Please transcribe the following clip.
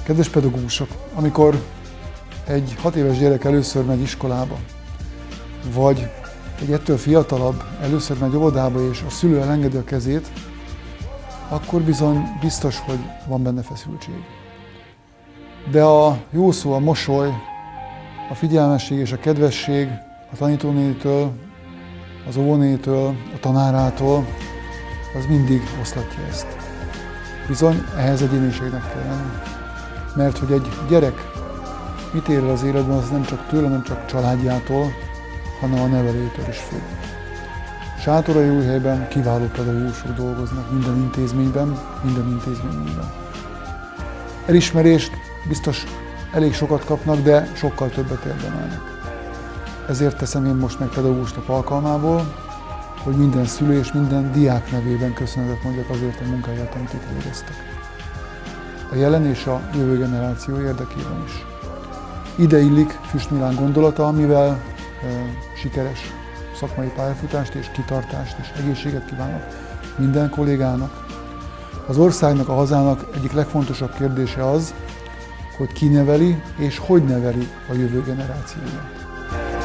Kedves pedagógusok, amikor egy 6 éves gyerek először megy iskolába, vagy egy ettől fiatalabb először megy óvodába, és a szülő elengedi a kezét, akkor bizony biztos, hogy van benne feszültség. De a jó szó, a mosoly, a figyelmesség és a kedvesség a tanítónénitől, az óvónénitől, a tanárától, az mindig oszlatja ezt. Bizony, ehhez egyéniségnek kell lenni. Mert hogy egy gyerek mit ér el az életben, az nem csak tőle, nem csak családjától, hanem a nevelőjétől is függ. Sátoraljaújhelyben kiváló pedagógusok dolgoznak minden intézményben. Elismerést biztos elég sokat kapnak, de sokkal többet érdemelnek. Ezért teszem én most meg pedagógus nap alkalmából, hogy minden szülő és minden diák nevében köszönetet mondjak azért a munkáját, amit itt végeztek. A jelen és a jövő generáció érdekében is. Ide illik Füst Milán gondolata, amivel sikeres szakmai pályafutást és kitartást és egészséget kívánok minden kollégának. Az országnak, a hazának egyik legfontosabb kérdése az, hogy ki neveli és hogy neveli a jövő generációját.